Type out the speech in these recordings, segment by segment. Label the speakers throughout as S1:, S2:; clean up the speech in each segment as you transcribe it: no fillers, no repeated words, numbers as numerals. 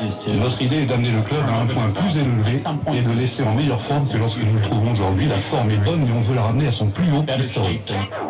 S1: Notre idée est d'amener le club à un point plus élevé et de laisser en meilleure forme que lorsque nous nous trouvons aujourd'hui. La forme est bonne, mais on veut la ramener à son plus haut historique.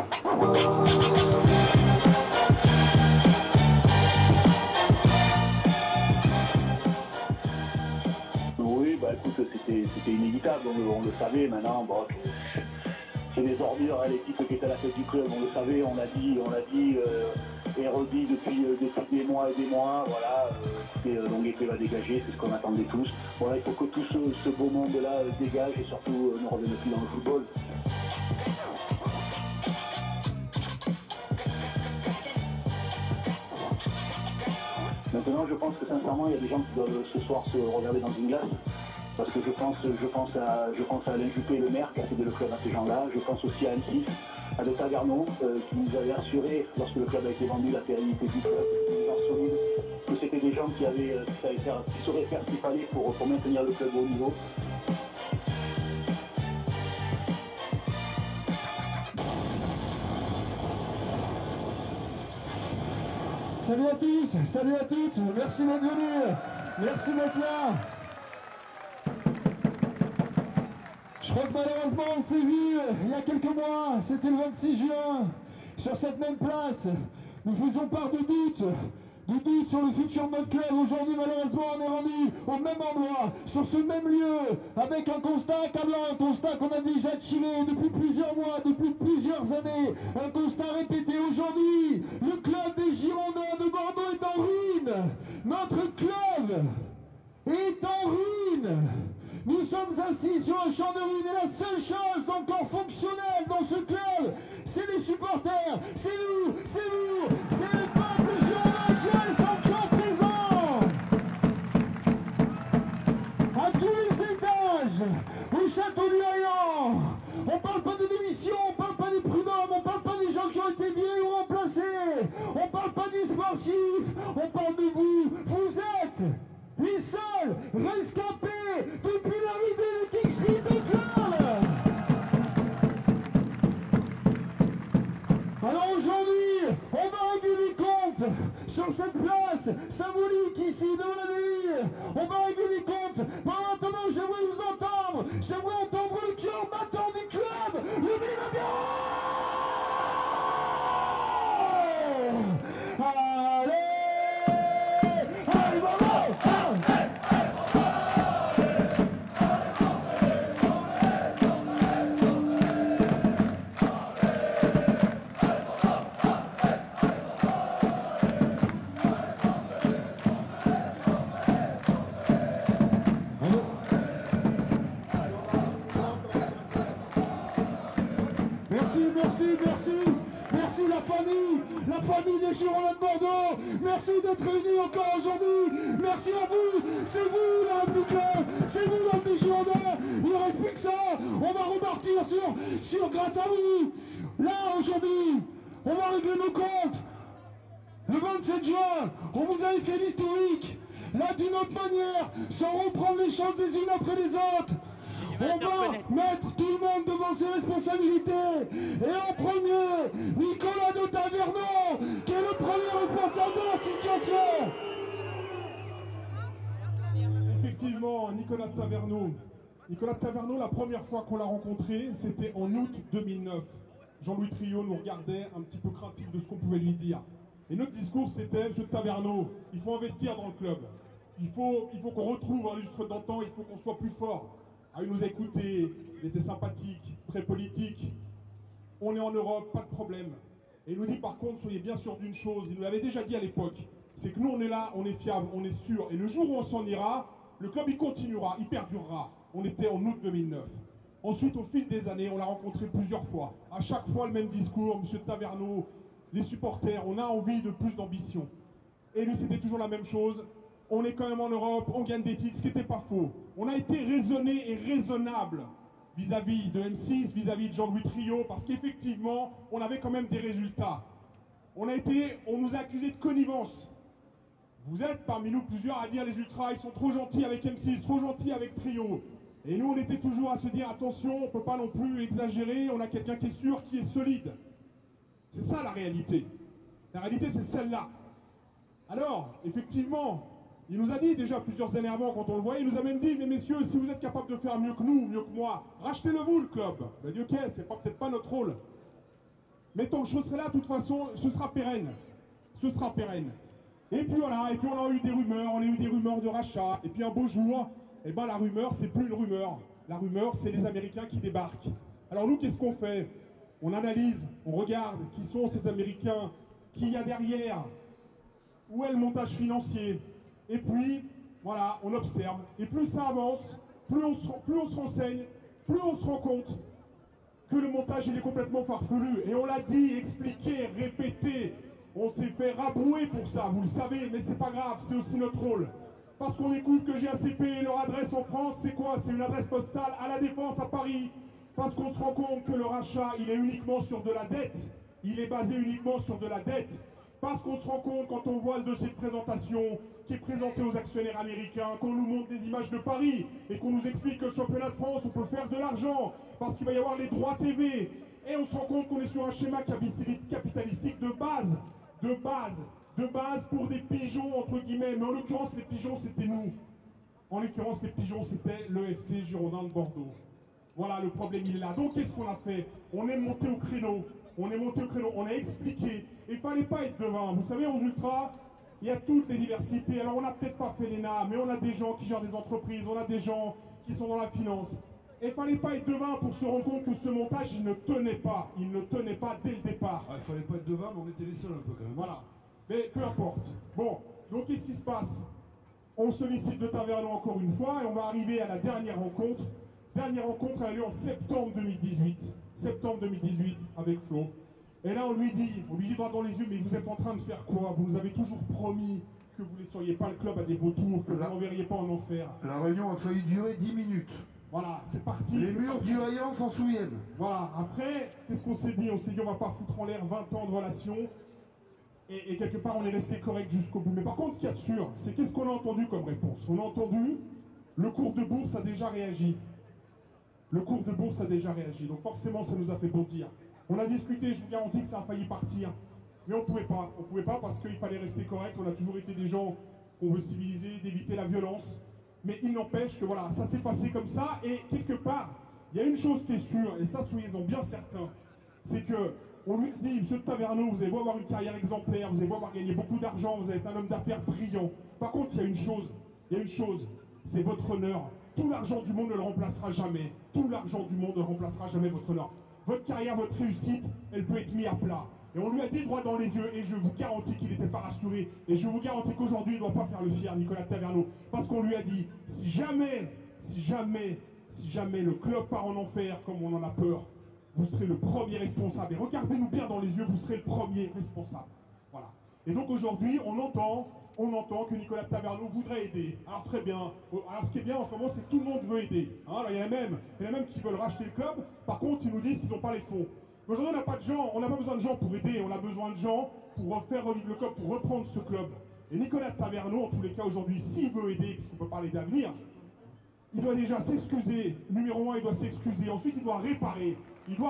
S2: Oui, bah écoute, c'était inévitable, on le savait. Maintenant, bon, c'est des ordures, hein, l'équipe qui est à la tête du club, on le savait, on l'a dit et redit depuis des mois et des mois. Voilà, Longuepée va dégager, c'est ce qu'on attendait tous. Voilà, il faut que tout ce beau monde-là dégage et surtout ne revienne plus dans le football. Maintenant, je pense que sincèrement, il y a des gens qui doivent ce soir se regarder dans une glace. Parce que je pense à Alain Juppé, le maire, qui a cédé le club à ces gens-là. Je pense aussi à M6, à De Taverneau, qui nous avait assuré, lorsque le club a été vendu, la pérennité du club, des gens solides, que c'était des gens qui sauraient faire ce qu'il fallait pour maintenir le club au haut niveau.
S3: Salut à tous, salut à toutes, merci d'être venus, merci d'être là. Je crois que malheureusement on s'est vu il y a quelques mois, c'était le 26 juin, sur cette même place. Nous faisions part de doutes sur le futur de notre club. Aujourd'hui malheureusement on est rendu au même endroit, sur ce même lieu, avec un constat accablant, un constat qu'on a déjà tiré depuis plusieurs mois, depuis plusieurs années, un constat répété. Aujourd'hui, le club des Girondins de Bordeaux est en ruine. Notre club est en ruine. Nous sommes assis sur un champ de ruines et la seule chose d'encore fonctionnelle dans ce club, c'est les supporters, c'est nous, c'est vous, c'est le peuple girondin qui reste encore présent. À tous les étages, au château d'Orient, on parle pas de démission, on parle pas des prud'hommes, on parle pas des gens qui ont été virés ou remplacés, on parle pas des sportifs, on parle de vous. Vous êtes les seuls rescapés depuis l'arrivée de Kingsley Coquelin. Alors aujourd'hui, on va régler les comptes sur cette place symbolique ici devant la mairie. On va régler les comptes. Maintenant, j'aimerais vous entendre. J'aimerais entendre le cœur battant du club. Levez la main. Merci la famille des Girondins de Bordeaux. Merci d'être réunis encore aujourd'hui. Merci à vous. C'est vous l'âme du club. C'est vous l'âme des Girondins. Il ne reste plus que ça. On va repartir sur grâce à vous. Là aujourd'hui, on va régler nos comptes. Le 27 juin, on vous avait fait l'historique. Là d'une autre manière, sans reprendre les choses les unes après les autres. On va mettre tout le monde devant ses responsabilités. Et en premier, Nicolas de Taverneau, qui est le premier responsable de la situation.
S4: Effectivement, Nicolas de Taverneau. Nicolas de Taverneau, la première fois qu'on l'a rencontré, c'était en août 2009. Jean-Louis Trio nous regardait un petit peu craintif de ce qu'on pouvait lui dire. Et notre discours, c'était, monsieur de Taverneau, il faut investir dans le club. Il faut qu'on retrouve un lustre d'antan, il faut qu'on soit plus fort. Ah, il nous a écoutés, il était sympathique, très politique. On est en Europe, pas de problème. Et il nous dit par contre, soyez bien sûr d'une chose, il nous l'avait déjà dit à l'époque, c'est que nous on est là, on est fiable, on est sûr. Et le jour où on s'en ira, le club il continuera, il perdurera. On était en août 2009. Ensuite, au fil des années, on l'a rencontré plusieurs fois. À chaque fois, le même discours, monsieur Taverneau, les supporters, on a envie de plus d'ambition. Et lui, c'était toujours la même chose. On est quand même en Europe, on gagne des titres, ce qui n'était pas faux. On a été raisonné et raisonnable vis-à-vis de M6, vis-à-vis de Jean-Louis Trio, parce qu'effectivement, on avait quand même des résultats. On nous a accusés de connivence. Vous êtes parmi nous plusieurs à dire les ultras, ils sont trop gentils avec M6, trop gentils avec Trio. Et nous, on était toujours à se dire, attention, on ne peut pas non plus exagérer, on a quelqu'un qui est sûr, qui est solide. C'est ça la réalité. La réalité, c'est celle-là. Alors, effectivement, Il nous a dit déjà plusieurs années avant, quand on le voyait, il nous a même dit, mais messieurs, si vous êtes capables de faire mieux que nous, mieux que moi, rachetez-le vous, le club. On a dit, ok, c'est peut-être pas notre rôle. Mais tant que je serai là, de toute façon, ce sera pérenne. Ce sera pérenne. Et puis voilà, et puis on a eu des rumeurs de rachat. Et puis un beau jour, eh ben, la rumeur, c'est plus une rumeur. La rumeur, c'est les Américains qui débarquent. Alors nous, qu'est-ce qu'on fait? On analyse, on regarde qui sont ces Américains, qui y a derrière, où est le montage financier. Et puis, voilà, on observe. Et plus ça avance, plus on se renseigne, plus on se rend compte que le montage, il est complètement farfelu. Et on l'a dit, expliqué, répété. On s'est fait rabrouer pour ça, vous le savez, mais c'est pas grave, c'est aussi notre rôle. Parce qu'on découvre que GACP, leur adresse en France, c'est quoi? C'est une adresse postale à La Défense, à Paris. Parce qu'on se rend compte que le rachat, il est uniquement sur de la dette. Il est basé uniquement sur de la dette. Parce qu'on se rend compte, quand on voit le dossier de présentation qui est présenté aux actionnaires américains, qu'on nous montre des images de Paris et qu'on nous explique que le championnat de France, on peut faire de l'argent parce qu'il va y avoir les droits TV. Et on se rend compte qu'on est sur un schéma capitalistique de base pour des pigeons, entre guillemets. Mais en l'occurrence, les pigeons, c'était nous. En l'occurrence, les pigeons, c'était le FC Girondins de Bordeaux. Voilà, le problème, il est là. Donc, qu'est-ce qu'on a fait? On est monté au créneau. On a expliqué. Il ne fallait pas être devin. Vous savez, aux Ultras, il y a toutes les diversités. Alors, on n'a peut-être pas fait l'ENA, mais on a des gens qui gèrent des entreprises, on a des gens qui sont dans la finance. Et il ne fallait pas être devin pour se rendre compte que ce montage, il ne tenait pas. Il ne tenait pas dès le départ.
S3: Ah, il ne fallait pas être devin, mais on était les seuls un peu quand même.
S4: Voilà. Mais peu importe. Bon, donc qu'est-ce qui se passe? On sollicite de Taverneau encore une fois et on va arriver à la dernière rencontre. Dernière rencontre a eu lieu en septembre 2018. Septembre 2018 avec Flo. Et là on lui dit droit dans les yeux, mais vous êtes en train de faire quoi? Vous nous avez toujours promis que vous ne laisseriez pas le club à des vautours, que vous n'enverriez pas en enfer.
S3: La réunion a failli durer 10 minutes.
S4: Voilà, c'est parti.
S3: Les murs du Rayan s'en souviennent.
S4: Voilà, après, qu'est-ce qu'on s'est dit? On s'est dit on va pas foutre en l'air 20 ans de relation. Et quelque part, on est resté correct jusqu'au bout. Mais par contre, ce qu'il y a de sûr, c'est qu'est-ce qu'on a entendu comme réponse? On a entendu, le cours de bourse a déjà réagi. Le cours de bourse a déjà réagi. Donc forcément, ça nous a fait bondir. On a discuté, je vous garantis que ça a failli partir. Mais on pouvait pas. On pouvait pas parce qu'il fallait rester correct. On a toujours été des gens qu'on veut civiliser, d'éviter la violence. Mais il n'empêche que voilà, ça s'est passé comme ça. Et quelque part, il y a une chose qui est sûre, et ça, soyez-en bien certains, c'est que on lui dit, monsieur Taverneau, vous avez beau avoir une carrière exemplaire, vous avez beau avoir gagné beaucoup d'argent, vous êtes un homme d'affaires brillant. Par contre, il y a une chose, c'est votre honneur. Tout l'argent du monde ne le remplacera jamais. Tout l'argent du monde ne remplacera jamais votre honneur. Votre carrière, votre réussite, elle peut être mise à plat. Et on lui a dit droit dans les yeux, et je vous garantis qu'il n'était pas rassuré. Et je vous garantis qu'aujourd'hui, il ne doit pas faire le fier, Nicolas Taverneau. Parce qu'on lui a dit, si jamais le club part en enfer, comme on en a peur, vous serez le premier responsable. Et regardez-nous bien dans les yeux, vous serez le premier responsable. Voilà. Et donc aujourd'hui, on entend que Nicolas Taverneau voudrait aider. Alors très bien. Alors ce qui est bien en ce moment, c'est que tout le monde veut aider. Hein, alors, il y en a même qui veulent racheter le club. Par contre, ils nous disent qu'ils n'ont pas les fonds. Mais aujourd'hui, on n'a pas de gens, on n'a pas besoin de gens pour aider. On a besoin de gens pour faire revivre le club, pour reprendre ce club. Et Nicolas Taverneau, en tous les cas aujourd'hui, s'il veut aider, puisqu'on peut parler d'avenir, il doit déjà s'excuser. Numéro 1, il doit s'excuser. Ensuite, il doit réparer.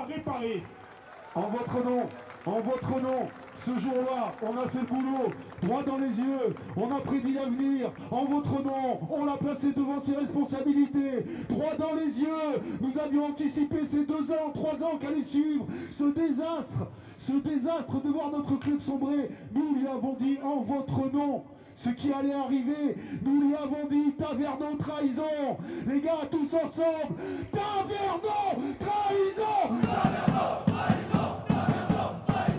S3: En votre nom, ce jour-là, on a fait le boulot, droit dans les yeux, on a prédit l'avenir, en votre nom, on l'a placé devant ses responsabilités, droit dans les yeux, nous avions anticipé ces 2 ans, 3 ans qu'allait suivre, ce désastre de voir notre club sombrer, nous lui avons dit en votre nom, ce qui allait arriver, nous lui avons dit Taverneau trahison, les gars tous ensemble, Taverneau trahison, Taverneau trahison, Taverneau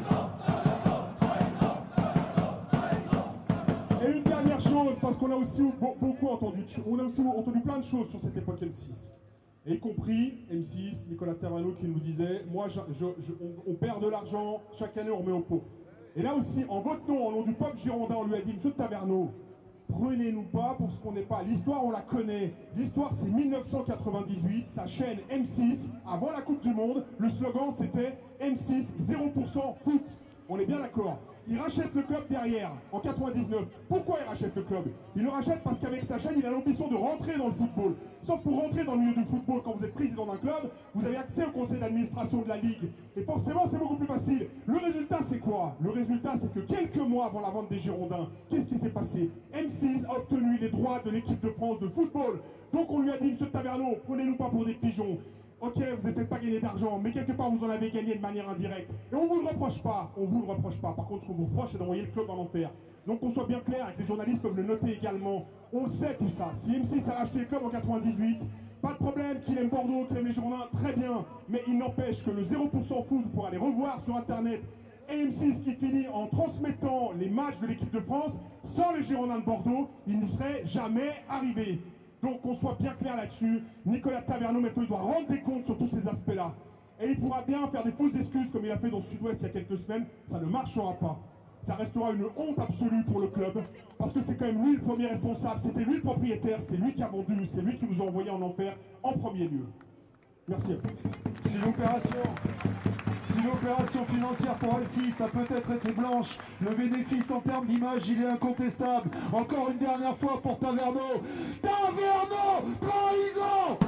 S3: trahison.
S4: Et une dernière chose, parce qu'on a aussi beaucoup entendu, plein de choses sur cette époque M6. Et y compris M6, Nicolas Taverneau qui nous disait, moi on perd de l'argent, chaque année on remet au pot. Et là aussi, en votre nom, au nom du peuple girondin, on lui a dit, monsieur Taverneau, prenez-nous pas pour ce qu'on n'est pas. L'histoire, on la connaît. L'histoire, c'est 1998, sa chaîne M6, avant la Coupe du Monde. Le slogan, c'était M6, 0% foot. On est bien d'accord. il rachète le club derrière, en 99. Pourquoi il rachète le club? Il le rachète parce qu'avec sa chaîne, il a l'ambition de rentrer dans le football. Sauf pour rentrer dans le milieu du football, quand vous êtes président d'un club, vous avez accès au conseil d'administration de la Ligue. Et forcément, c'est beaucoup plus facile. Le résultat, c'est quoi? Le résultat, c'est que quelques mois avant la vente des Girondins, qu'est-ce qui s'est passé? M6 a obtenu les droits de l'équipe de France de football. Donc on lui a dit, monsieur Taverneau, prenez-nous pas pour des pigeons. Ok, vous n'avez peut-être pas gagné d'argent, mais quelque part vous en avez gagné de manière indirecte. Et on vous le reproche pas, on vous le reproche pas. Par contre, ce qu'on vous reproche, c'est d'envoyer le club en enfer. Donc qu'on soit bien clair, et que les journalistes peuvent le noter également, on le sait tout ça. Si M6 a racheté le club en 98, pas de problème qu'il aime Bordeaux, qu'il aime les Girondins, très bien. Mais il n'empêche que le 0% foot pour aller revoir sur Internet et M6 qui finit en transmettant les matchs de l'équipe de France sans les Girondins de Bordeaux, il n'y serait jamais arrivé. Donc qu'on soit bien clair là-dessus, Nicolas Taverneau maintenant il doit rendre des comptes sur tous ces aspects-là. Et il pourra bien faire des fausses excuses comme il a fait dans Sud-Ouest il y a quelques semaines, ça ne marchera pas. Ça restera une honte absolue pour le club, parce que c'est quand même lui le premier responsable, c'était lui le propriétaire, c'est lui qui a vendu, c'est lui qui nous a envoyés en enfer en premier lieu. Merci à vous.
S3: Si l'opération financière pour M6 a peut-être été blanche, le bénéfice en termes d'image, il est incontestable. Encore une dernière fois pour Taverneau. Taverneau, trahison!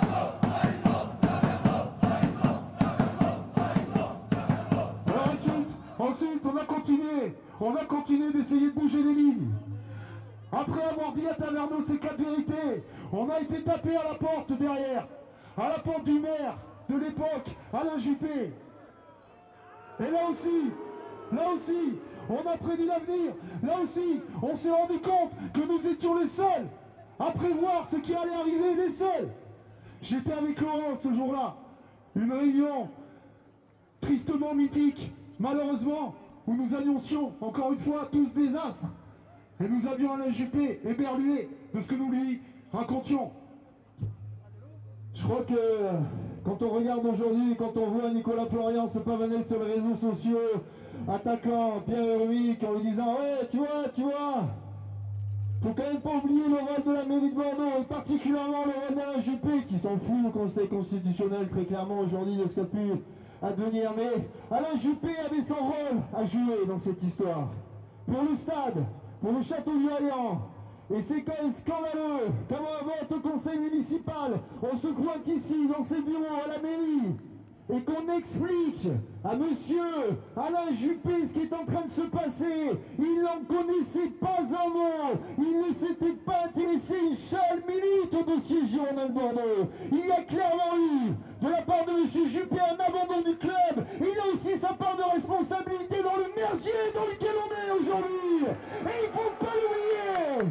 S3: Alors ensuite, on a continué d'essayer de bouger les lignes. Après avoir dit à Taverneau ces 4 vérités, on a été tapé à la porte derrière, à la porte du maire de l'époque, Alain Juppé. Et là aussi, on a prédit l'avenir. Là aussi, on s'est rendu compte que nous étions les seuls à prévoir ce qui allait arriver, les seuls. J'étais avec Laurent ce jour-là, une réunion tristement mythique, malheureusement, où nous annoncions encore une fois tous des astres. Et nous avions Alain Juppé éberlué de ce que nous lui racontions. Je crois que quand on regarde aujourd'hui, quand on voit Nicolas Florian se pavaner sur les réseaux sociaux, attaquant Pierre Hermic en lui disant « Ouais, tu vois, faut quand même pas oublier le rôle de la mairie de Bordeaux, et particulièrement le rôle d'Alain Juppé, qui s'en fout au Conseil constitutionnel très clairement aujourd'hui de ce qu'a pu advenir. Mais Alain Juppé avait son rôle à jouer dans cette histoire. Pour le stade, pour le château du Vaillant. Et c'est quand même scandaleux, comme un vote au conseil municipal, on se pointe ici, dans ses bureaux, à la mairie, et qu'on explique à monsieur Alain Juppé ce qui est en train de se passer. Il n'en connaissait pas un mot, il ne s'était pas intéressé une seule minute au dossier Girondin de Bordeaux. Il y a clairement eu, de la part de monsieur Juppé, un abandon du club. Il a aussi sa part de responsabilité dans le merdier dans lequel on est aujourd'hui. Et il ne faut pas l'oublier.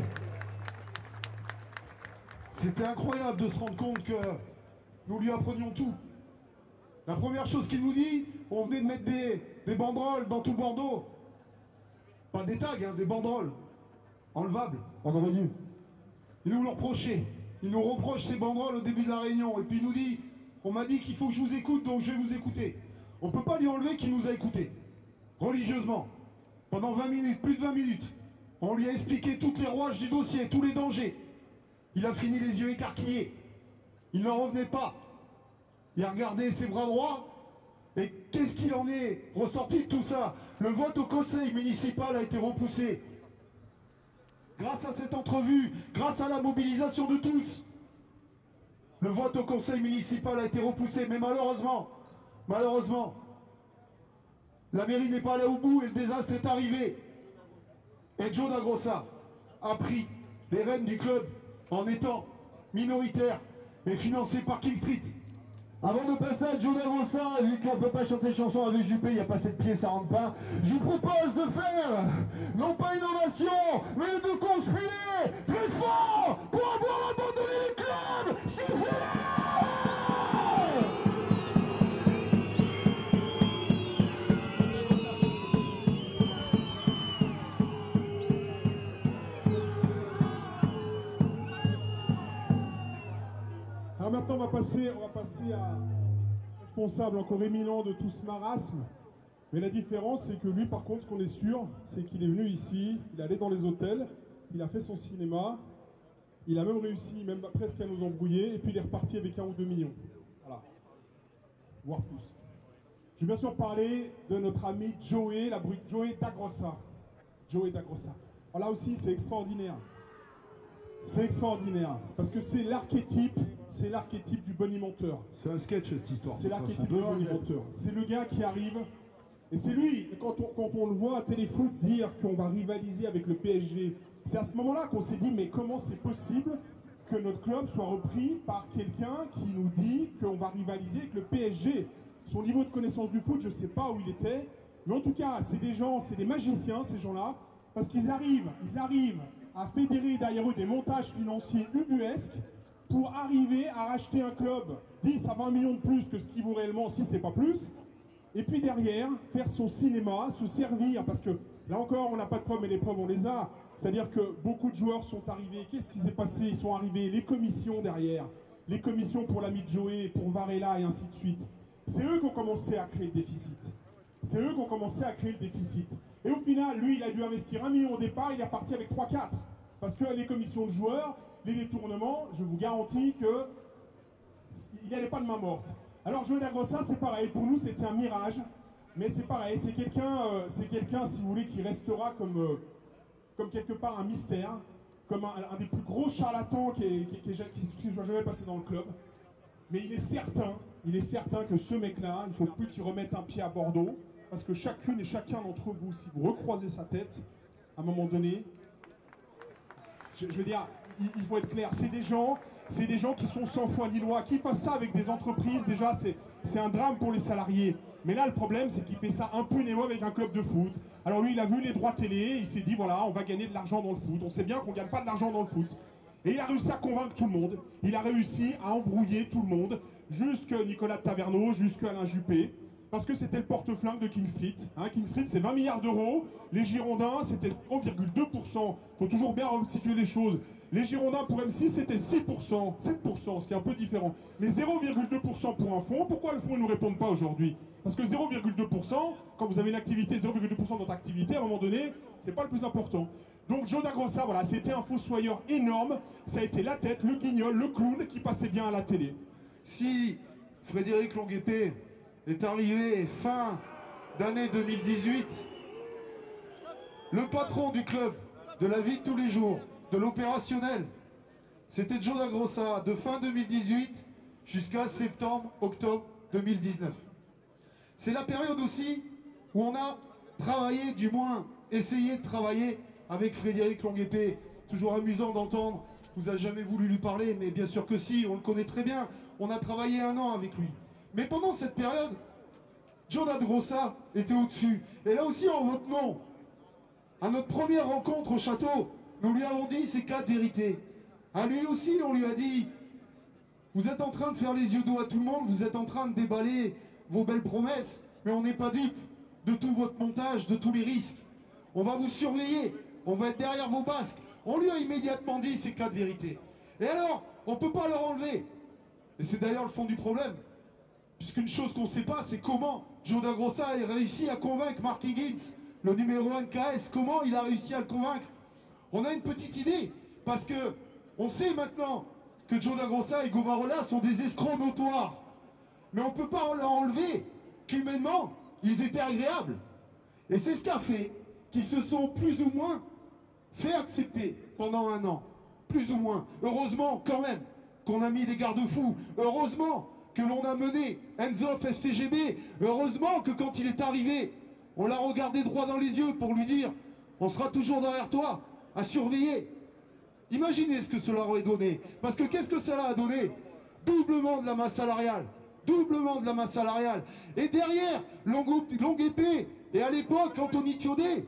S3: C'était incroyable de se rendre compte que nous lui apprenions tout. La première chose qu'il nous dit, on venait de mettre des banderoles dans tout Bordeaux. Pas des tags, hein, des banderoles. Enlevables. On aurait dû. Il nous le reprochait. Il nous reproche ces banderoles au début de la réunion. Et puis il nous dit, on m'a dit qu'il faut que je vous écoute, donc je vais vous écouter. On ne peut pas lui enlever qu'il nous a écoutés. Religieusement. Pendant 20 minutes, plus de 20 minutes. On lui a expliqué toutes les rouages du dossier, tous les dangers. Il a fini les yeux écarquillés. Il n'en revenait pas. Il a regardé ses bras droits. Et qu'est-ce qu'il en est ressorti de tout ça? Le vote au conseil municipal a été repoussé. Grâce à cette entrevue, grâce à la mobilisation de tous, le vote au conseil municipal a été repoussé. Mais malheureusement, la mairie n'est pas allée au bout et le désastre est arrivé. Et Joe Dagrossa a pris les rênes du club en étant minoritaire et financé par King Street. Avant de passer à Joe Dagrossa, vu qu'on ne peut pas chanter chanson avec Juppé, il n'y a pas cette pied, ça rentre pas, je vous propose de faire, non pas une ovation, mais de conspirer très fort pour avoir abandonné le club, s'il vous plaît.
S4: Alors maintenant, on va passer à responsable encore éminent de tout ce marasme. Mais la différence, c'est que lui, par contre, ce qu'on est sûr, c'est qu'il est venu ici, il est allé dans les hôtels, il a fait son cinéma, il a même réussi, même presque à nous embrouiller, et puis il est reparti avec 1 ou 2 millions. Voilà. Voire plus. Je vais bien sûr parler de notre ami Joey, la brute Joey Dagrossa. Joey Dagrossa. Alors là aussi, c'est extraordinaire. C'est extraordinaire, parce que c'est l'archétype du bonimenteur.
S3: C'est un sketch cette histoire.
S4: C'est l'archétype du bonimenteur. C'est le gars qui arrive, et c'est lui, quand on le voit à Téléfoot dire qu'on va rivaliser avec le PSG, c'est à ce moment-là qu'on s'est dit, mais comment c'est possible que notre club soit repris par quelqu'un qui nous dit qu'on va rivaliser avec le PSG? Son niveau de connaissance du foot, je ne sais pas où il était, mais en tout cas, c'est des gens, c'est des magiciens, ces gens-là, parce qu'ils arrivent à fédérer derrière eux des montages financiers ubuesques pour arriver à racheter un club 10 à 20 millions de plus que ce qu'il vaut réellement, si c'est pas plus, et puis derrière, faire son cinéma, se servir, parce que là encore, on n'a pas de preuves, mais les preuves, on les a. C'est-à-dire que beaucoup de joueurs sont arrivés. Qu'est-ce qui s'est passé? Ils sont arrivés, les commissions derrière, les commissions pour l'ami de Joey, pour Varela et ainsi de suite. C'est eux qui ont commencé à créer le déficit. C'est eux qui ont commencé à créer le déficit. Et au final, lui, il a dû investir 1 million au départ, il est reparti avec 3-4. Parce que les commissions de joueurs, les détournements, je vous garantis qu'il n'y avait pas de main morte. Alors Joey Dagrossa, c'est pareil, pour nous c'était un mirage, mais c'est pareil, c'est quelqu'un, si vous voulez, qui restera comme quelque part un mystère, comme un des plus gros charlatans qui soit jamais passé dans le club. Mais il est certain que ce mec-là, il ne faut plus qu'il remette un pied à Bordeaux, parce que chacune et chacun d'entre vous, si vous recroisez sa tête, à un moment donné, je veux dire, il faut être clair, c'est des gens qui sont sans foi ni loi, qui fassent ça avec des entreprises, déjà c'est un drame pour les salariés. Mais là le problème c'est qu'il fait ça impunément avec un club de foot. Alors lui il a vu les droits télé, il s'est dit voilà on va gagner de l'argent dans le foot, on sait bien qu'on ne gagne pas de l'argent dans le foot. Et il a réussi à convaincre tout le monde, il a réussi à embrouiller tout le monde, jusque Nicolas Taverneau, jusque Alain Juppé. Parce que c'était le porte-flingue de King Street. King Street, c'est 20 milliards d'euros. Les Girondins, c'était 0,2%. Il faut toujours bien situer les choses. Les Girondins, pour M6, c'était 6%. 7%, ce qui est un peu différent. Mais 0,2% pour un fonds. Pourquoi le fonds ne nous répond pas aujourd'hui? Parce que 0,2%, quand vous avez une activité, 0,2% de votre activité, à un moment donné, c'est pas le plus important. Donc Joey Dagrossa, voilà, c'était un fossoyeur énorme. Ça a été la tête, le guignol, le clown qui passait bien à la télé.
S3: Si Frédéric Longuepé est arrivé fin d'année 2018, le patron du club, de la vie de tous les jours, de l'opérationnel, c'était Joey Dagrossa de fin 2018 jusqu'à septembre-octobre 2019. C'est la période aussi où on a travaillé, du moins essayé de travailler avec Frédéric Longuepé. Toujours amusant d'entendre, vous n'avez jamais voulu lui parler, mais bien sûr que si, on le connaît très bien. On a travaillé 1 an avec lui. Mais pendant cette période, Joey Dagrossa était au-dessus. Et là aussi, en votre nom, à notre première rencontre au château, nous lui avons dit ces 4 vérités. À lui aussi, on lui a dit, vous êtes en train de faire les yeux doux à tout le monde, vous êtes en train de déballer vos belles promesses, mais on n'est pas dupe de tout votre montage, de tous les risques. On va vous surveiller, on va être derrière vos basques. On lui a immédiatement dit ces 4 vérités. Et alors, on ne peut pas leur enlever. Et c'est d'ailleurs le fond du problème. Puisqu'une chose qu'on ne sait pas, c'est comment Joey Dagrossa a réussi à convaincre Mark Higgins, le numéro 1 de KS. Comment il a réussi à le convaincre? On a une petite idée, parce que on sait maintenant que Joey Dagrossa et Govarola sont des escrocs notoires. Mais on ne peut pas leur enlever qu'humainement, ils étaient agréables. Et c'est ce qu'a fait qu'ils se sont plus ou moins fait accepter pendant 1 an. Plus ou moins. Heureusement, quand même, qu'on a mis des garde-fous. Heureusement que l'on a mené Enzo FCGB. Heureusement que quand il est arrivé, on l'a regardé droit dans les yeux pour lui dire « On sera toujours derrière toi, à surveiller ». Imaginez ce que cela aurait donné. Parce que qu'est-ce que cela a donné? Doublement de la masse salariale. Doublement de la masse salariale. Et derrière, Longuepé et à l'époque, Anthony Thiodet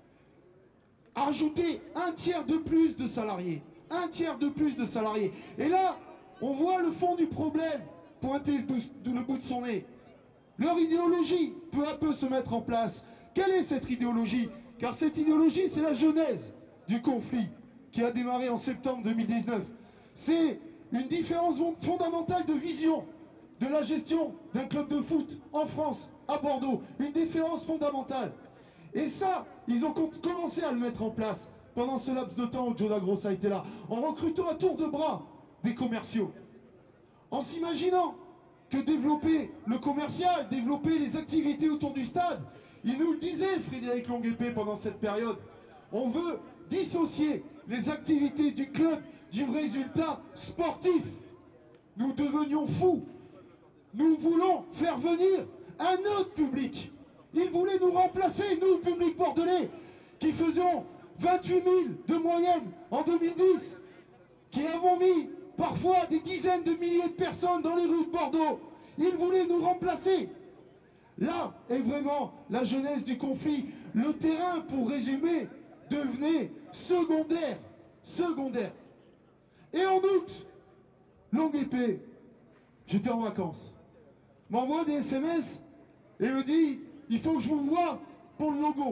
S3: a rajouté 1/3 de plus de salariés. 1/3 de plus de salariés. Et là, on voit le fond du problème pointer le bout de son nez. Leur idéologie peu à peu se mettre en place. Quelle est cette idéologie? Car cette idéologie, c'est la genèse du conflit qui a démarré en septembre 2019. C'est une différence fondamentale de vision de la gestion d'un club de foot en France, à Bordeaux. Une différence fondamentale. Et ça, ils ont commencé à le mettre en place pendant ce laps de temps où Joey Dagrossa était là, en recrutant à tour de bras des commerciaux, en s'imaginant que développer le commercial, développer les activités autour du stade. Il nous le disait, Frédéric Longuepée, pendant cette période. On veut dissocier les activités du club du résultat sportif. Nous devenions fous. Nous voulons faire venir un autre public. Ils voulaient nous remplacer, nous, le public bordelais, qui faisions 28 000 de moyenne en 2010, qui avons mis parfois des dizaines de milliers de personnes dans les rues de Bordeaux. Ils voulaient nous remplacer. Là est vraiment la genèse du conflit. Le terrain, pour résumer, devenait secondaire. Secondaire. Et en août, Longuepée, j'étais en vacances, m'envoie des SMS et me dit « Il faut que je vous voie pour le logo ».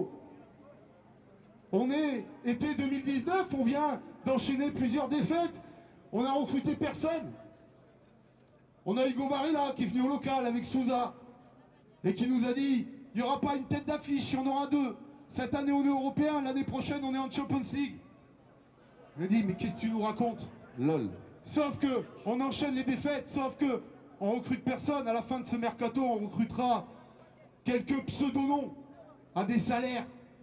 S3: On est été 2019, on vient d'enchaîner plusieurs défaites, on a recruté personne. On a Hugo Varela qui est venu au local avec Souza et qui nous a dit « Il n'y aura pas une tête d'affiche, il y en aura deux. Cette année on est européen, l'année prochaine on est en Champions League ». Il m'a dit « Mais qu'est-ce que tu nous racontes ?»
S5: Lol.
S3: Sauf que on enchaîne les défaites, sauf que on recrute personne. À la fin de ce mercato, on recrutera quelques pseudo-noms à des salaires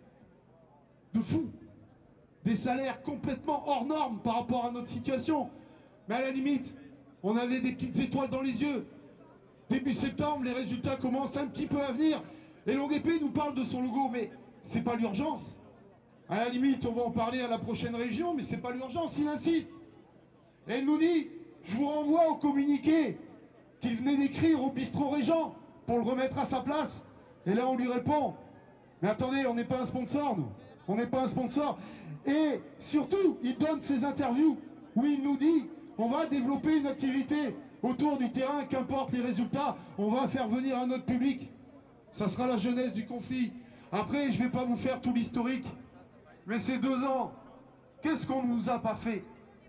S3: de fous. Des salaires complètement hors normes par rapport à notre situation. Mais à la limite, on avait des petites étoiles dans les yeux. Début septembre, les résultats commencent un petit peu à venir. Et Longuepée nous parle de son logo, mais c'est pas l'urgence. À la limite, on va en parler à la prochaine région, mais c'est pas l'urgence, il insiste. Et elle nous dit, je vous renvoie au communiqué qu'il venait d'écrire au bistrot Régent pour le remettre à sa place. Et là, on lui répond, mais attendez, on n'est pas un sponsor, nous. On n'est pas un sponsor. Et surtout, il donne ses interviews où il nous dit, on va développer une activité autour du terrain, qu'importe les résultats, on va faire venir un autre public. Ça sera la jeunesse du conflit. Après, je ne vais pas vous faire tout l'historique, mais ces 2 ans, qu'est-ce qu'on ne nous a pas fait?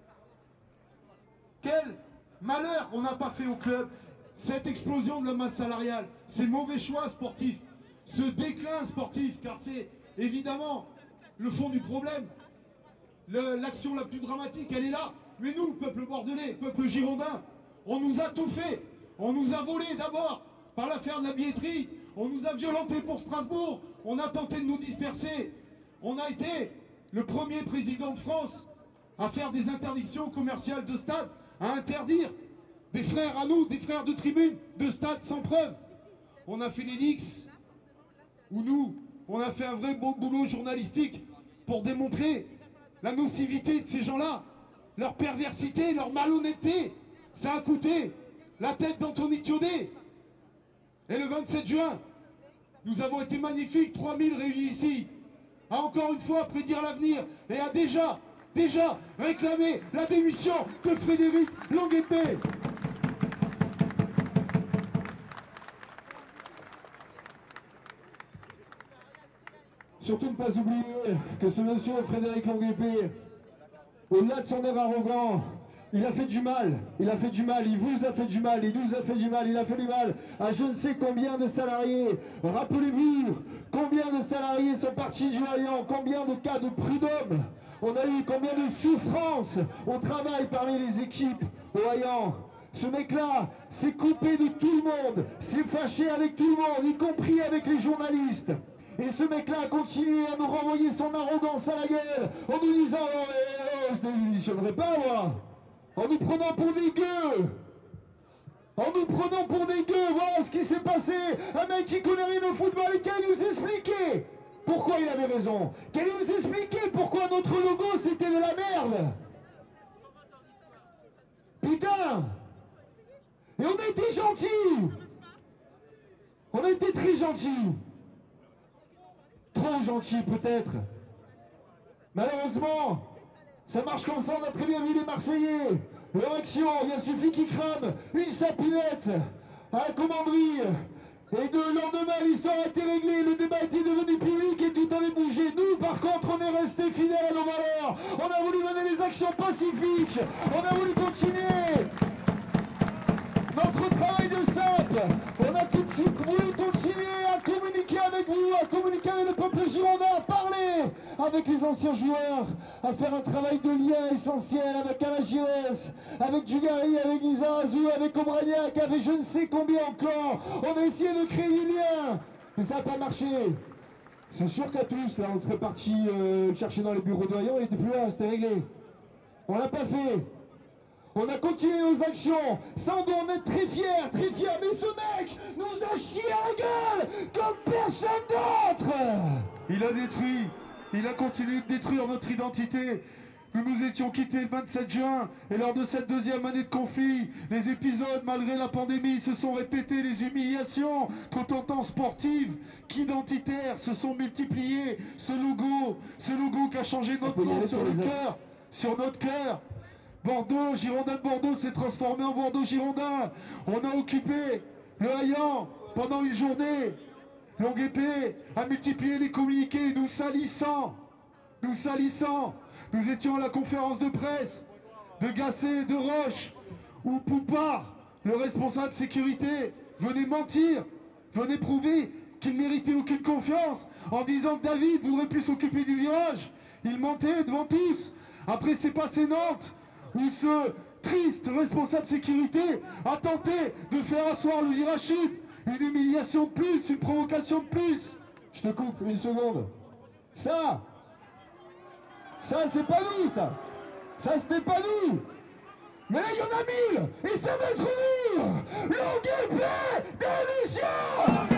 S3: Quel malheur on n'a pas fait au club. Cette explosion de la masse salariale, ces mauvais choix sportifs, ce déclin sportif, car c'est évidemment le fond du problème. L'action la plus dramatique, elle est là. Mais nous, peuple bordelais, peuple girondin, on nous a tout fait. On nous a volé d'abord par l'affaire de la billetterie. On nous a violentés pour Strasbourg. On a tenté de nous disperser. On a été le premier président de France à faire des interdictions commerciales de stade, à interdire des frères à nous, des frères de tribune, de stade sans preuve. On a fait les Lix, où nous, on a fait un vrai beau boulot journalistique pour démontrer la nocivité de ces gens-là, leur perversité, leur malhonnêteté. Ça a coûté la tête d'Anthony Thiaudet. Et le 27 juin, nous avons été magnifiques, 3000 réunis ici, à encore une fois prédire l'avenir et à déjà réclamer la démission de Frédéric Longuepée.
S5: Surtout ne pas oublier que ce monsieur Frédéric Longuepée, au-delà de son air arrogant, il a fait du mal, il a fait du mal, il vous a fait du mal, il nous a fait du mal, il a fait du mal à je ne sais combien de salariés. Rappelez-vous combien de salariés sont partis du Haillan, combien de cas de prud'homme on a eu, combien de souffrances au travail parmi les équipes au Haillan. Ce mec-là s'est coupé de tout le monde, s'est fâché avec tout le monde, y compris avec les journalistes. Et ce mec-là a continué à nous renvoyer son arrogance à la gueule en nous disant oh, je ne démissionnerai pas moi. En nous prenant pour des gueux. En nous prenant pour des gueux. Voilà ce qui s'est passé. Un mec qui connaît rien au football et qui allait nous expliquer pourquoi il avait raison. Qui allait nous expliquer pourquoi notre logo c'était de la merde. Putain. Et on a été gentils. On a été très gentils. Trop gentils peut-être. Malheureusement, ça marche comme ça, on a très bien vu les Marseillais. Leur action, il a suffi qu'ils crament une sapinette à la commanderie. Et de lendemain, l'histoire a été réglée, le débat était devenu public et tout avait bougé. Nous, par contre, on est restés fidèles à nos valeurs. On a voulu mener les actions pacifiques. On a voulu continuer notre travail de simple. On a tout de suite voulu continuer à communiquer avec vous, à communiquer avec le peuple girondin, à parler
S3: avec les anciens joueurs, à faire un travail de lien essentiel avec Alagirès, avec Dugarry, avec Lizarazu, avec Obraniak, avec je ne sais combien encore. On a essayé de créer du lien, mais ça n'a pas marché. C'est sûr qu'à tous, là, on serait parti chercher dans les bureaux de Hayan, il n'était plus là, c'était réglé. On l'a pas fait. On a continué nos actions. Sans doute, on est très fiers, mais ce mec nous a chié à la gueule comme personne d'autre.
S5: Il a détruit, il a continué de détruire notre identité. Nous nous étions quittés le 27 juin et lors de cette deuxième année de conflit, les épisodes, malgré la pandémie, se sont répétés. Les humiliations, tant sportives qu'identitaires, se sont multipliées. Ce logo qui a changé notre nom sur le cœur, sur notre cœur. Bordeaux, Girondin de Bordeaux s'est transformé en Bordeaux-Girondin. On a occupé le Hayan pendant une journée. Longue Épée a multiplié les communiqués, nous salissant. Nous étions à la conférence de presse de Gasset, de Roche, où Poupard, le responsable sécurité, venait mentir, venait prouver qu'il méritait aucune confiance en disant que David voudrait plus s'occuper du virage. Il mentait devant tous. Après, c'est passé Nantes, où ce triste responsable sécurité a tenté de faire asseoir le virage sud. Une humiliation de plus, une provocation de plus.
S3: Je te coupe une seconde. Ça c'est pas nous, ça c'était pas nous. Mais là il y en a 1000 et ça va être nous. Longue Épée, démission.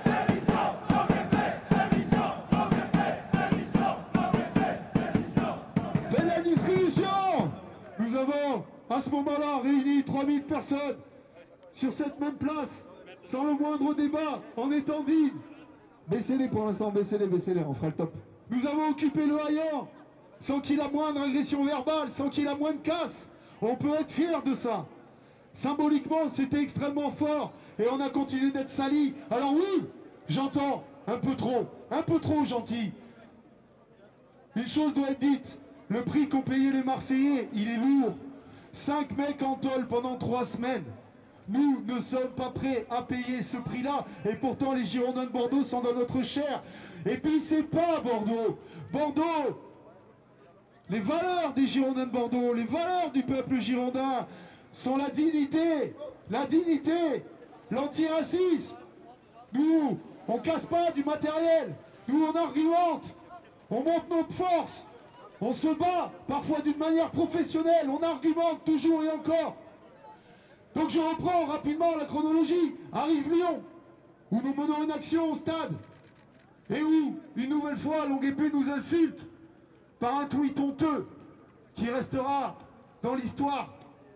S3: Faites la distribution.
S5: Nous avons à ce moment-là réuni 3000 personnes sur cette même place, sans le moindre débat, en étant dignes.
S3: Baissez-les pour l'instant, baissez-les, on fera le top.
S5: Nous avons occupé le Hayan, sans qu'il y ait moindre agression verbale, sans qu'il y ait moindre casse. On peut être fier de ça. Symboliquement, c'était extrêmement fort, et on a continué d'être salis. Alors oui, j'entends un peu trop gentil. Une chose doit être dite, le prix qu'ont payé les Marseillais, il est lourd. 5 mecs en tôle pendant 3 semaines. Nous ne sommes pas prêts à payer ce prix-là, et pourtant les Girondins de Bordeaux sont dans notre chair. Et puis c'est pas Bordeaux. Bordeaux, les valeurs des Girondins de Bordeaux, les valeurs du peuple girondin sont la dignité, l'antiracisme. Nous, on casse pas du matériel, nous on argumente, on monte notre force, on se bat parfois d'une manière professionnelle, on argumente toujours et encore. Donc je reprends rapidement la chronologie. Arrive Lyon, où nous menons une action au stade, et où, une nouvelle fois, Longue Épée nous insulte par un tweet honteux qui restera dans l'histoire.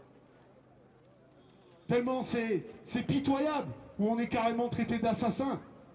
S5: Tellement c'est pitoyable, où on est carrément traité d'assassin.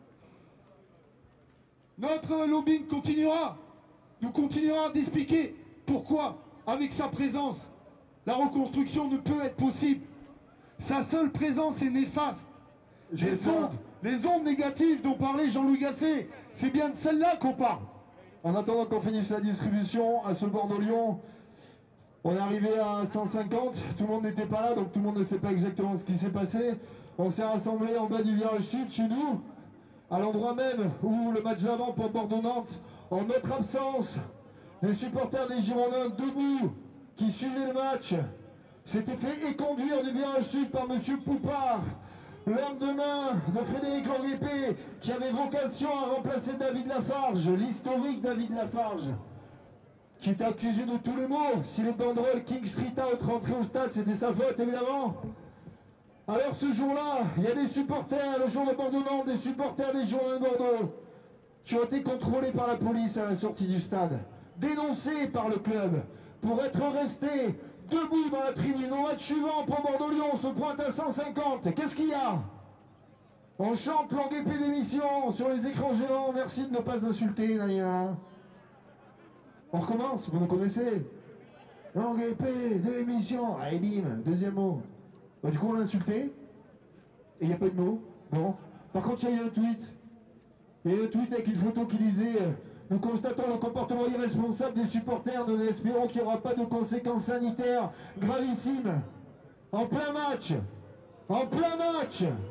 S5: Notre lobbying continuera. Nous continuerons d'expliquer pourquoi, avec sa présence, la reconstruction ne peut être possible. Sa seule présence est néfaste. Les ondes négatives dont parlait Jean-Louis Gasset, c'est bien de celle-là qu'on parle.
S3: En attendant qu'on finisse la distribution, à ce Bordeaux-Lyon, on est arrivé à 150, tout le monde n'était pas là, donc tout le monde ne sait pas exactement ce qui s'est passé. On s'est rassemblés en bas du virage sud, chez nous, à l'endroit même où le match d'avant pour Bordeaux-Nantes, en notre absence, les supporters des Girondins debout, qui suivaient le match, s'étaient fait éconduire du virage sud par M. Poupard, l'homme de main de Frédéric Longue Épée, qui avait vocation à remplacer David Lafarge, l'historique David Lafarge, qui était accusé de tous les maux. Si les banderoles King Street Out rentraient au stade, c'était sa faute, évidemment. Alors ce jour-là, il y a des supporters, le jour de Bordeaux-Nantes, des supporters des Girondins de Bordeaux, qui ont été contrôlés par la police à la sortie du stade, dénoncés par le club, pour être restés debout dans la tribune. Au match suivant pour Bordeaux-Lyon, on se pointe à 150. Qu'est-ce qu'il y a? On chante Longue Épée d'émission sur les écrans géants. Merci de ne pas insulter, Nania. On recommence, vous nous connaissez. Longue Épée d'émission. Allez, bim, deuxième mot. Bah, du coup, on l'a insulté. Et il n'y a pas de mots. Bon. Par contre, il y a eu un tweet. Et un tweet avec une photo qui disait nous constatons le comportement irresponsable des supporters. Nous espérons qu'il n'y aura pas de conséquences sanitaires gravissimes. En plein match.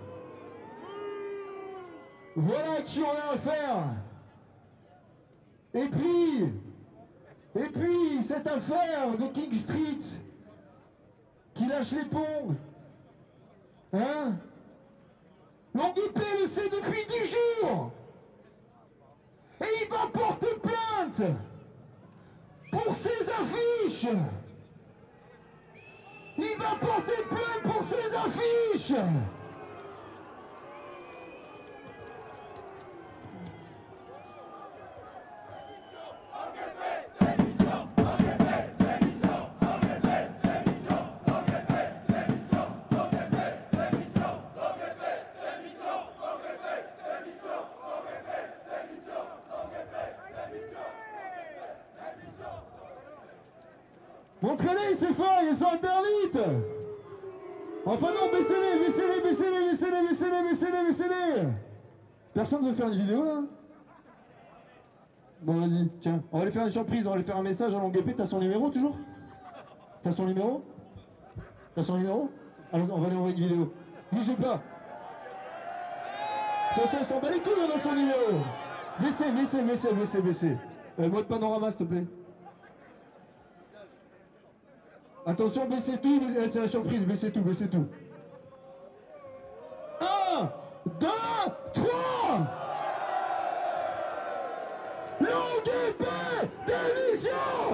S3: Voilà à qui on a affaire. Et puis, cette affaire de King Street, qui lâche les ponts, hein? Longuepé le sait depuis 10 jours. Et il va porter plainte pour ses affiches. Il va porter plainte pour ses affiches. Montrez-les ces feuilles, elles sont interdites. Enfin non, baissez-les. Personne ne veut faire une vidéo là? Bon vas-y, tiens, on va lui faire une surprise, on va lui faire un message à Longuepé. T'as son numéro toujours? T'as son numéro? Alors on va lui envoyer une vidéo. Bougez pas. Attention, on s'en bat les couilles, on a son numéro. Baissez. Mode panorama s'il te plaît. Attention, baissez tout, c'est la surprise, baissez tout. 1, 2, 3. Longuepé, démission.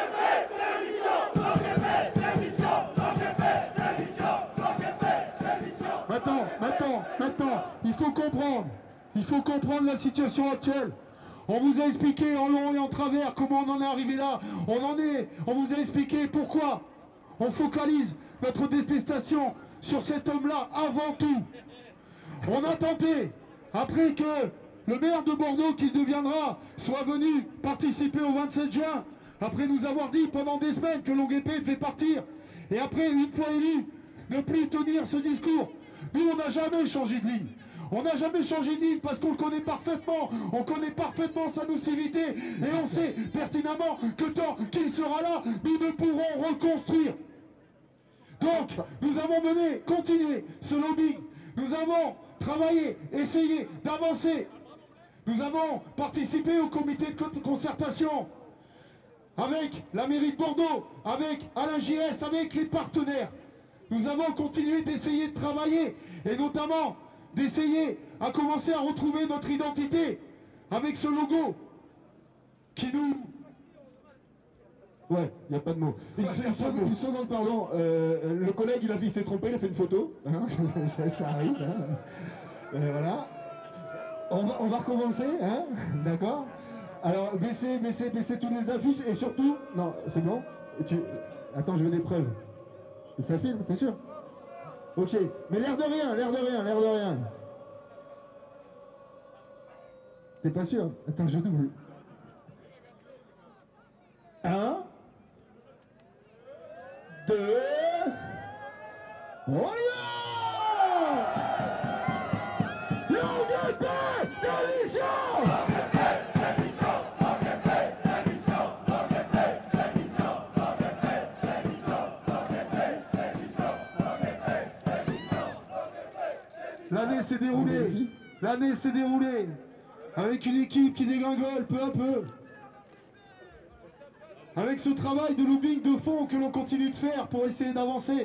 S3: Maintenant, il faut comprendre la situation actuelle. On vous a expliqué en long et en travers comment on en est arrivé là. On vous a expliqué pourquoi on focalise notre détestation sur cet homme-là avant tout. On a tenté, après que le maire de Bordeaux qui deviendra soit venu participer au 27 juin, après nous avoir dit pendant des semaines que Longuepé devait partir, et après, une fois élu, ne plus tenir ce discours. Nous, on n'a jamais changé de ligne. On n'a jamais changé de ligne parce qu'on le connaît parfaitement. On connaît parfaitement sa nocivité. Et on sait pertinemment que tant qu'il sera là, nous ne pourrons reconstruire. Donc, nous avons continué ce lobbying. Nous avons travaillé, essayé d'avancer. Nous avons participé au comité de concertation avec la mairie de Bordeaux, avec Alain Giresse, avec les partenaires. Nous avons continué d'essayer de travailler et notamment d'essayer à commencer à retrouver notre identité avec ce logo qui nous... Ouais, il n'y a pas de mots. Une seconde, pardon. Le collègue, il s'est trompé, il a fait une photo. Hein ça arrive. Hein voilà. On va recommencer, hein. D'accord. Alors, baissez toutes les affiches et surtout... Non, c'est bon. Attends, je veux des preuves. Ça filme, t'es sûr? Ok, mais l'air de rien. T'es pas sûr? Attends, je double. 1, 2, voilà! Longuepé, démission! L'année s'est déroulée avec une équipe qui dégringole peu à peu. Avec ce travail de lobbying de fond que l'on continue de faire pour essayer d'avancer.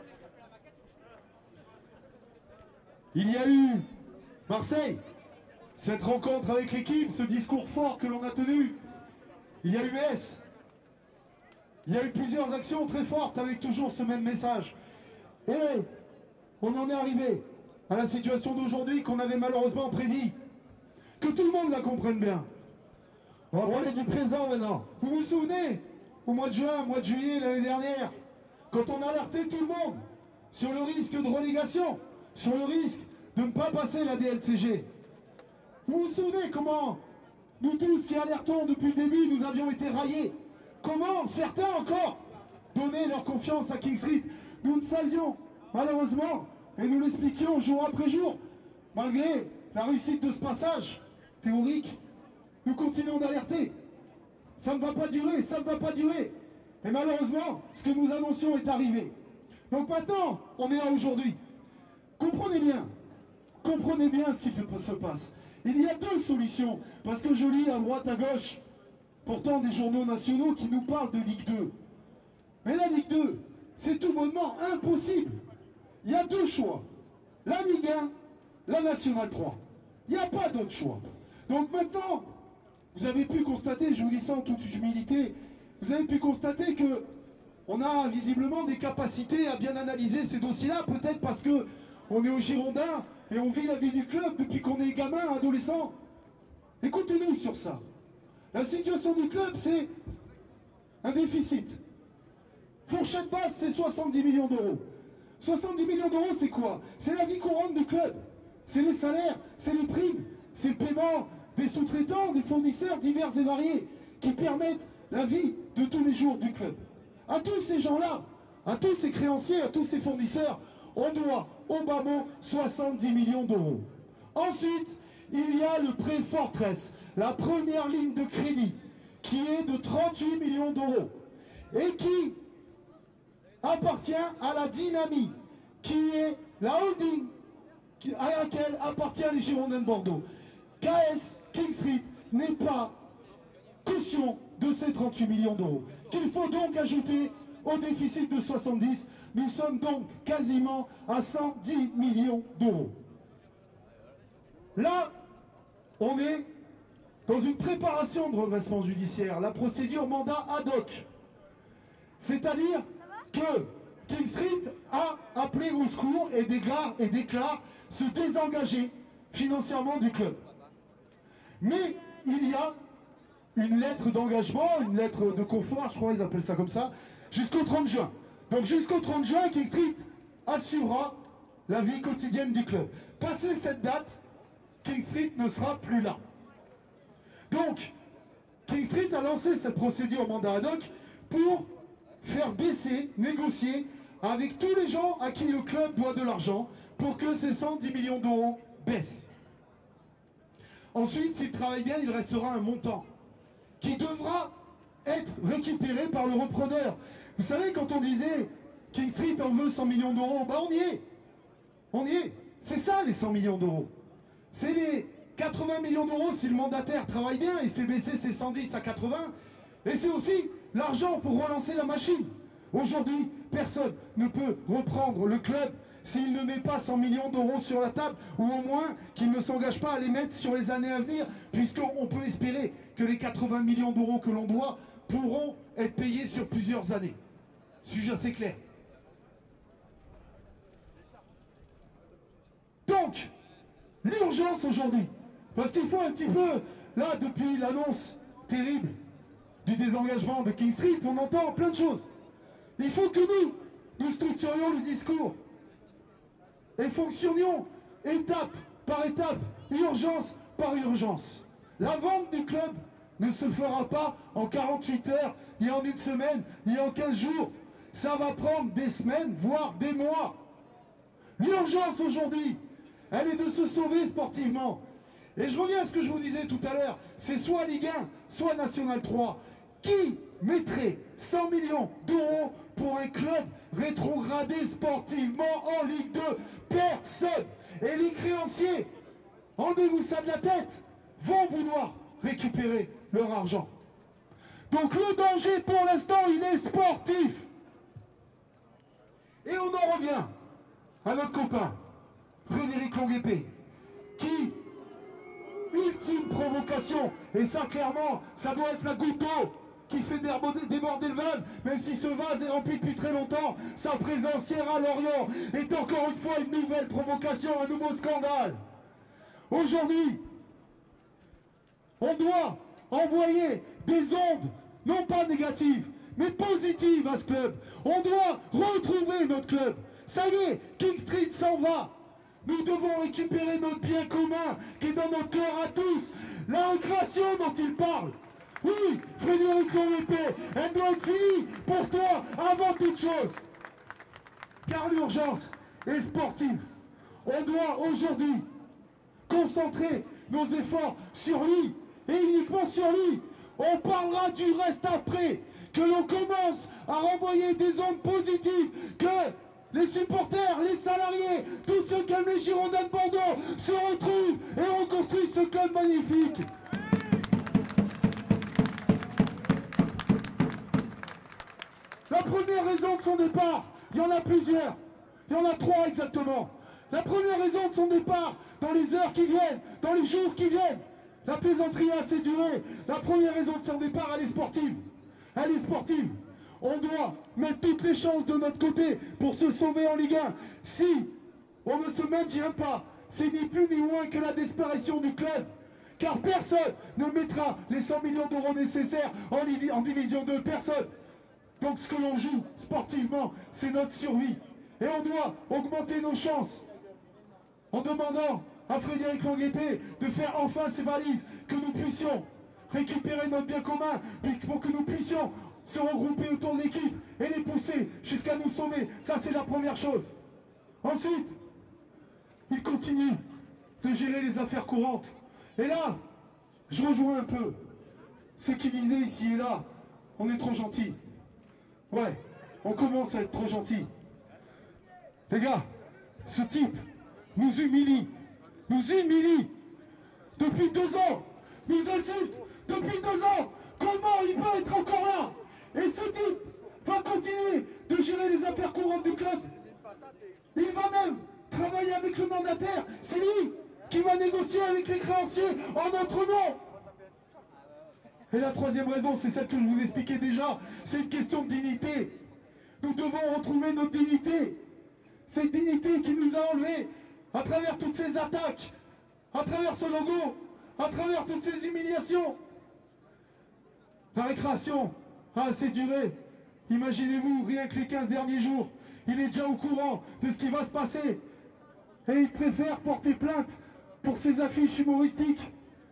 S3: Il y a eu Marseille, cette rencontre avec l'équipe, ce discours fort que l'on a tenu. Il y a eu Metz. Il y a eu plusieurs actions très fortes avec toujours ce même message. Et on en est arrivé à la situation d'aujourd'hui qu'on avait malheureusement prédit. Que tout le monde la comprenne bien. On va parler du présent maintenant. Vous vous souvenez, au mois de juin, mois de juillet l'année dernière, quand on a alerté tout le monde sur le risque de relégation, sur le risque de ne pas passer la DLCG. Vous vous souvenez comment nous tous qui alertons depuis le début, nous avions été raillés. Comment certains encore donnaient leur confiance à King Street. Nous le savions, malheureusement, et nous l'expliquions jour après jour. Malgré la réussite de ce passage théorique, nous continuons d'alerter. Ça ne va pas durer, ça ne va pas durer. Et malheureusement, ce que nous annoncions est arrivé. Donc maintenant, on est là aujourd'hui. Comprenez bien ce qui se passe. Il y a deux solutions, parce que je lis à droite, à gauche, pourtant des journaux nationaux qui nous parlent de Ligue 2. Mais la Ligue 2, c'est tout bonnement impossible. Il y a deux choix. La Ligue 1, la Nationale 3. Il n'y a pas d'autre choix. Donc maintenant, vous avez pu constater, je vous dis ça en toute humilité, vous avez pu constater que on a visiblement des capacités à bien analyser ces dossiers-là, peut-être parce que on est au Girondin et on vit la vie du club depuis qu'on est gamin, adolescent. Écoutez-nous sur ça. La situation du club, c'est un déficit. Fourchette basse, c'est 70 millions d'euros. 70 millions d'euros, c'est quoi? C'est la vie courante du club. C'est les salaires, c'est les primes, c'est le paiement des sous-traitants, des fournisseurs divers et variés qui permettent la vie de tous les jours du club. À tous ces gens-là, à tous ces créanciers, à tous ces fournisseurs, on doit au bas mot 70 millions d'euros. Ensuite, il y a le prêt Fortress, la première ligne de crédit, qui est de 38 millions d'euros et qui appartient à la Dynami, qui est la holding à laquelle appartient les Girondins de Bordeaux. KS King Street n'est pas caution de ces 38 millions d'euros, qu'il faut donc ajouter au déficit de 70. Nous sommes donc quasiment à 110 millions d'euros. Là, on est dans une préparation de redressement judiciaire, la procédure mandat ad hoc. C'est-à-dire que King Street a appelé au secours et déclare se désengager financièrement du club. Mais il y a une lettre d'engagement, une lettre de confort, je crois qu'ils appellent ça comme ça, jusqu'au 30 juin. Donc jusqu'au 30 juin, King Street assurera la vie quotidienne du club. Passé cette date, King Street ne sera plus là. Donc, King Street a lancé cette procédure mandat ad hoc pour faire baisser, négocier avec tous les gens à qui le club doit de l'argent pour que ces 110 millions d'euros baissent. Ensuite, s'il travaille bien, il restera un montant qui devra être récupéré par le repreneur. Vous savez, quand on disait King Street en veut 100 millions d'euros, bah on y est. On y est. C'est ça les 100 millions d'euros. C'est les 80 millions d'euros si le mandataire travaille bien et fait baisser ses 110 à 80. Et c'est aussi l'argent pour relancer la machine. Aujourd'hui, personne ne peut reprendre le club s'il ne met pas 100 millions d'euros sur la table, ou au moins qu'il ne s'engage pas à les mettre sur les années à venir, puisqu'on peut espérer que les 80 millions d'euros que l'on doit pourront être payés sur plusieurs années. Suis-je assez clair? Donc, l'urgence aujourd'hui, parce qu'il faut un petit peu, là, depuis l'annonce terrible du désengagement de King Street, on entend plein de choses. Il faut que nous structurions le discours et fonctionnions étape par étape, urgence par urgence. La vente du club ne se fera pas en 48 heures, ni en une semaine, ni en 15 jours. Ça va prendre des semaines, voire des mois. L'urgence aujourd'hui, elle est de se sauver sportivement. Et je reviens à ce que je vous disais tout à l'heure, c'est soit Ligue 1, soit National 3. Qui mettrait 100 millions d'euros pour un club rétrogradé sportivement en Ligue 2? Personne. Et les créanciers, enlevez-vous ça de la tête, vont vouloir récupérer leur argent. Donc le danger pour l'instant, il est sportif. Et on en revient à notre copain, Frédéric Longuepée, qui, ultime provocation, et ça clairement, ça doit être la goutte d'eau qui fait déborder le vase, même si ce vase est rempli depuis très longtemps. Sa présence hier à Lorient est encore une fois une nouvelle provocation, un nouveau scandale. Aujourd'hui, on doit envoyer des ondes, non pas négatives, mais positives à ce club. On doit retrouver notre club. Ça y est, King Street s'en va. Nous devons récupérer notre bien commun qui est dans notre cœur à tous. La récréation dont il parle. Oui, Frédéric Longuepée, elle doit être finie pour toi avant toute chose. Car l'urgence est sportive. On doit aujourd'hui concentrer nos efforts sur lui et uniquement sur lui. On parlera du reste après. Que l'on commence à renvoyer des ondes positives. Que les supporters, les salariés, tous ceux qui aiment les Girondins de Bordeaux se retrouvent et reconstruisent ce club magnifique. première raison de son départ, il y en a plusieurs. Il y en a 3 exactement. La première raison de son départ, dans les heures qui viennent, dans les jours qui viennent, la plaisanterie a assez duré. La première raison de son départ, elle est sportive. Elle est sportive. On doit mettre toutes les chances de notre côté pour se sauver en Ligue 1. Si on ne se maintient pas, c'est ni plus ni moins que la disparition du club. Car personne ne mettra les 100 millions d'euros nécessaires en division 2. Personne. Donc ce que l'on joue sportivement, c'est notre survie. Et on doit augmenter nos chances en demandant à Frédéric Longuepé de faire enfin ses valises, que nous puissions récupérer notre bien commun, pour que nous puissions se regrouper autour de l'équipe et les pousser jusqu'à nous sauver. Ça, c'est la première chose. Ensuite, il continue de gérer les affaires courantes. Et là, je rejoins un peu ceux qui disaient ici et là, on est trop gentil. Ouais, on commence à être trop gentil. Les gars, ce type nous humilie. Nous humilie. Depuis 2 ans, nous insulte. Depuis 2 ans, comment il peut être encore là? Et ce type va continuer de gérer les affaires courantes du club. Il va même travailler avec le mandataire. C'est lui qui va négocier avec les créanciers en notre nom. Et la troisième raison, c'est celle que je vous expliquais déjà, c'est une question de dignité. Nous devons retrouver notre dignité. Cette dignité qui nous a enlevés à travers toutes ces attaques, à travers ce logo, à travers toutes ces humiliations. La récréation a assez duré. Imaginez-vous, rien que les 15 derniers jours, il est déjà au courant de ce qui va se passer. Et il préfère porter plainte pour ses affiches humoristiques.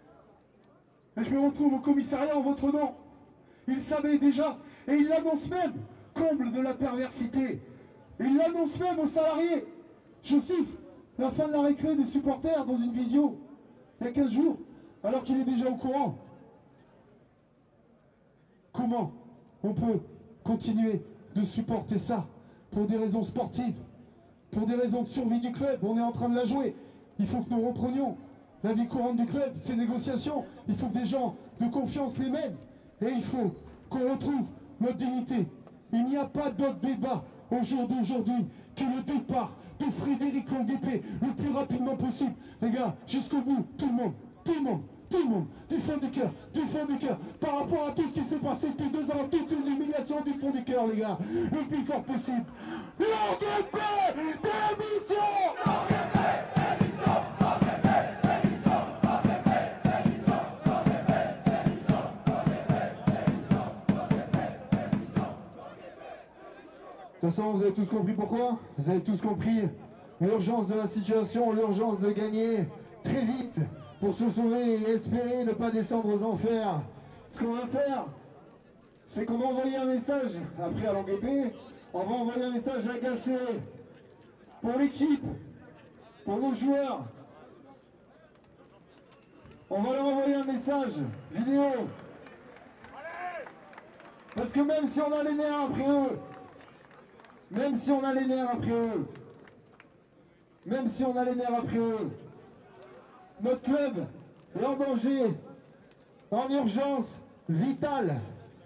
S3: Et je me retrouve au commissariat en votre nom. Il savait déjà, et il l'annonce même, comble de la perversité. Et il l'annonce même aux salariés. Je siffle la fin de la récré des supporters dans une visio, il y a 15 jours, alors qu'il est déjà au courant. Comment on peut continuer de supporter ça pour des raisons sportives, pour des raisons de survie du club? On est en train de la jouer. Il faut que nous reprenions la vie courante du club, ces négociations. Il faut que des gens de confiance les mènent. Et il faut qu'on retrouve notre dignité. Il n'y a pas d'autre débat au jour d'aujourd'hui que le départ de Frédéric Longuepé le plus rapidement possible. Les gars, jusqu'au bout, tout le monde, du fond du cœur, par rapport à tout ce qui s'est passé depuis 2 ans, toutes ces humiliations du fond du cœur, les gars, le plus fort possible. Longuepé, démission! De toute façon, vous avez tous compris pourquoi? Vous avez tous compris l'urgence de la situation, l'urgence de gagner très vite pour se sauver et espérer ne pas descendre aux enfers. Ce qu'on va faire, c'est qu'on va envoyer un message, après à Longuepé, on va envoyer un message agacé pour l'équipe, pour nos joueurs. On va leur envoyer un message vidéo. Parce que même si on a les nerfs après eux, même si on a les nerfs après eux, notre club est en danger, en urgence vitale.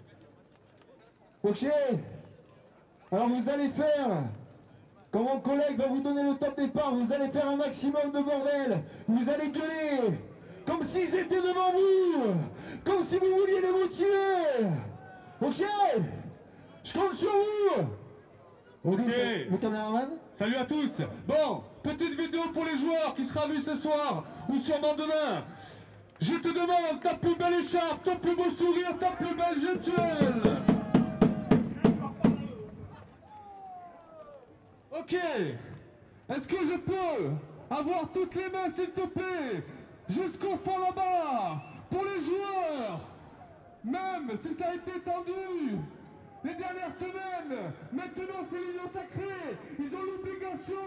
S3: Ok? Alors vous allez faire, comme mon collègue va vous donner le top départ, vous allez faire un maximum de bordel. Vous allez gueuler, comme s'ils étaient devant vous, comme si vous vouliez les motiver. Ok? Je compte sur vous.
S6: Ok.
S3: Le caméraman.
S6: Salut à tous. Bon, petite vidéo pour les joueurs qui sera vue ce soir ou sûrement demain. Je te demande ta plus belle écharpe, ton plus beau sourire, ta plus belle gestuelle. Ok. Est-ce que je peux avoir toutes les mains s'il te plaît, jusqu'au fond là-bas, pour les joueurs? Même si ça a été tendu les dernières semaines, maintenant c'est l'union sacrée. Ils ont l'obligation